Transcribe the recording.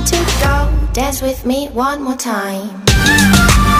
to go. Dance with me one more time.